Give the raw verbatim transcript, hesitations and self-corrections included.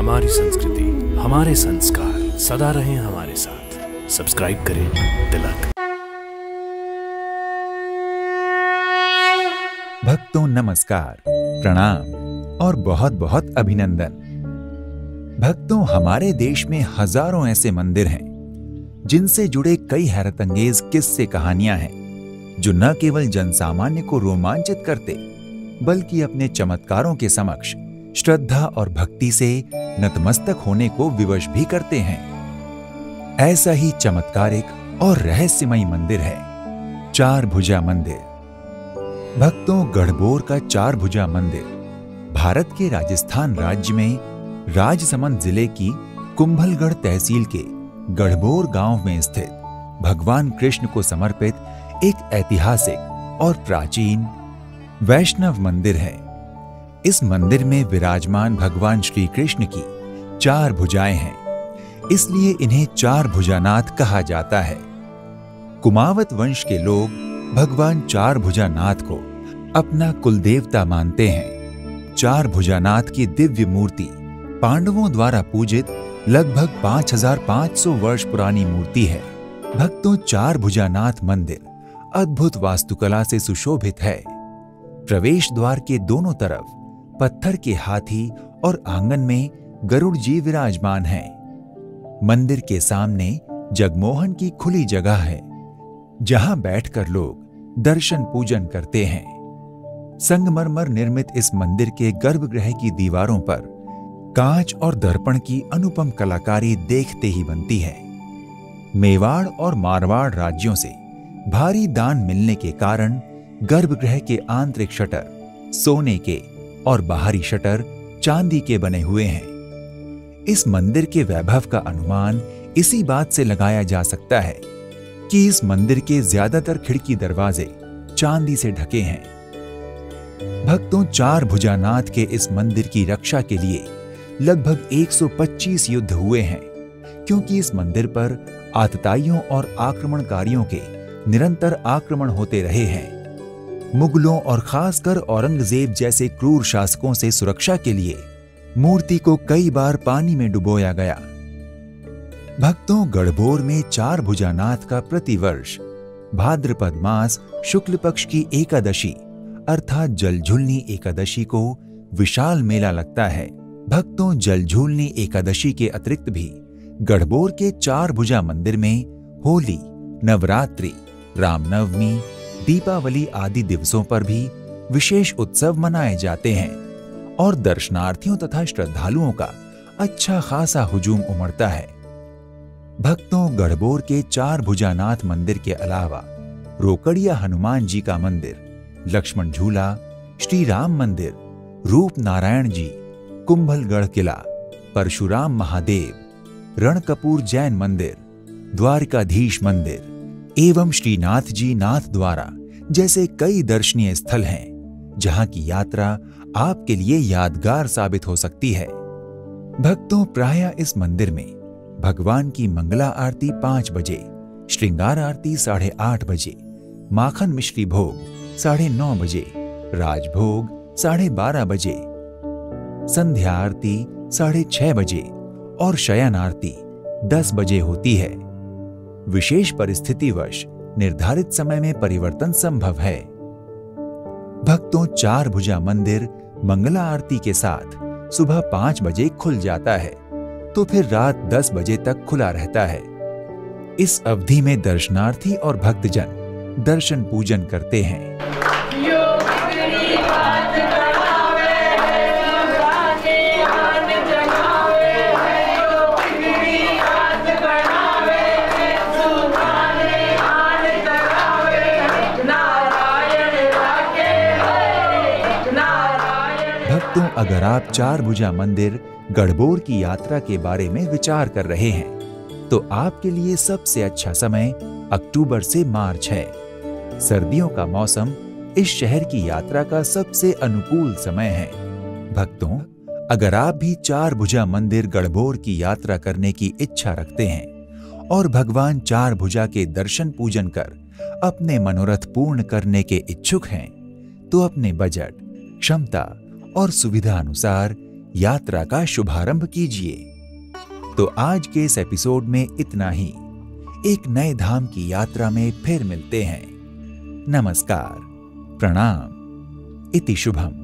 हमारी संस्कृति, हमारे संस्कार सदा रहें हमारे साथ। सब्सक्राइब करें तिलक। भक्तों नमस्कार, प्रणाम और बहुत बहुत अभिनंदन। भक्तों, हमारे देश में हजारों ऐसे मंदिर हैं जिनसे जुड़े कई हैरतअंगेज किस्से कहानियां हैं जो न केवल जनसामान्य को रोमांचित करते बल्कि अपने चमत्कारों के समक्ष श्रद्धा और भक्ति से नतमस्तक होने को विवश भी करते हैं। ऐसा ही चमत्कारिक और रहस्यमयी मंदिर है चार भुजा मंदिर। भक्तों, गढ़बोर का चार भुजा मंदिर भारत के राजस्थान राज्य में राजसमंद जिले की कुंभलगढ़ तहसील के गढ़बोर गांव में स्थित भगवान कृष्ण को समर्पित एक ऐतिहासिक और प्राचीन वैष्णव मंदिर है। इस मंदिर में विराजमान भगवान श्री कृष्ण की चार भुजाएं हैं, इसलिए इन्हें चार भुजानाथ कहा जाता है। कुमावत वंश के लोग भगवान चार भुजानाथ को अपना कुलदेवता मानते हैं। चार भुजानाथ की दिव्य मूर्ति पांडवों द्वारा पूजित लगभग पांच हजार पांच सौ वर्ष पुरानी मूर्ति है। भक्तों, चार भुजानाथ मंदिर अद्भुत वास्तुकला से सुशोभित है। प्रवेश द्वार के दोनों तरफ पत्थर के हाथी और आंगन में गरुड़ जी विराजमान हैं। मंदिर के सामने जगमोहन की खुली जगह है जहां बैठकर लोग दर्शन पूजन करते हैं। संगमरमर निर्मित इस मंदिर के गर्भगृह की दीवारों पर कांच और दर्पण की अनुपम कलाकारी देखते ही बनती है। मेवाड़ और मारवाड़ राज्यों से भारी दान मिलने के कारण गर्भगृह के आंतरिक शटर सोने के और बाहरी शटर चांदी के बने हुए हैं। इस मंदिर के वैभव का अनुमान इसी बात से लगाया जा सकता है कि इस मंदिर के ज्यादातर खिड़की दरवाजे चांदी से ढके हैं। भक्तों, चार भुजानाथ के इस मंदिर की रक्षा के लिए लगभग एक सौ पच्चीस युद्ध हुए हैं, क्योंकि इस मंदिर पर आतताइयों और आक्रमणकारियों के निरंतर आक्रमण होते रहे हैं। मुगलों और खासकर औरंगजेब जैसे क्रूर शासकों से सुरक्षा के लिए मूर्ति को कई बार पानी में डुबोया गया। भक्तों, गढ़बोर में चार भुजानाथ का प्रतिवर्ष भाद्रपद मास शुक्ल पक्ष की एकादशी अर्थात जलझूलनी एकादशी को विशाल मेला लगता है। भक्तों, जलझूलनी एकादशी के अतिरिक्त भी गढ़बोर के चार भुजा मंदिर में होली, नवरात्रि, रामनवमी, दीपावली आदि दिवसों पर भी विशेष उत्सव मनाए जाते हैं और दर्शनार्थियों तथा श्रद्धालुओं का अच्छा खासा हुजूम उमड़ता है। भक्तों, गढ़बोर के चार भुजानाथ मंदिर के अलावा रोकड़िया हनुमान जी का मंदिर, लक्ष्मण झूला, श्री राम मंदिर, रूप नारायण जी, कुंभलगढ़ किला, परशुराम महादेव, रणकपूर जैन मंदिर, द्वारकाधीश मंदिर एवं श्रीनाथ जी नाथ द्वारा जैसे कई दर्शनीय स्थल हैं जहां की यात्रा आपके लिए यादगार साबित हो सकती है। भक्तों, प्रायः इस मंदिर में भगवान की मंगला आरती पांच बजे, श्रृंगार आरती साढ़े आठ बजे, माखन मिश्री भोग साढ़े नौ बजे, राजभोग साढ़े बारह बजे, संध्या आरती साढ़े छह बजे और शयन आरती दस बजे होती है। विशेष परिस्थितिवश निर्धारित समय में परिवर्तन संभव है। भक्तों, चार भुजा मंदिर मंगला आरती के साथ सुबह पांच बजे खुल जाता है तो फिर रात दस बजे तक खुला रहता है। इस अवधि में दर्शनार्थी और भक्तजन दर्शन पूजन करते हैं। भक्तों, अगर आप चार भुजा मंदिर गढ़बोर की यात्रा के बारे में विचार कर रहे हैं तो आपके लिए सबसे अच्छा समय अक्टूबर से मार्च है। सर्दियों का मौसम इस शहर की यात्रा का सबसे अनुकूल समय है। भक्तों, अगर आप भी चार भुजा मंदिर गढ़बोर की यात्रा करने की इच्छा रखते हैं और भगवान चार भुजा के दर्शन पूजन कर अपने मनोरथ पूर्ण करने के इच्छुक हैं तो अपने बजट, क्षमता और सुविधा अनुसार यात्रा का शुभारंभ कीजिए। तो आज के इस एपिसोड में इतना ही। एक नए धाम की यात्रा में फिर मिलते हैं। नमस्कार, प्रणाम, इति शुभम।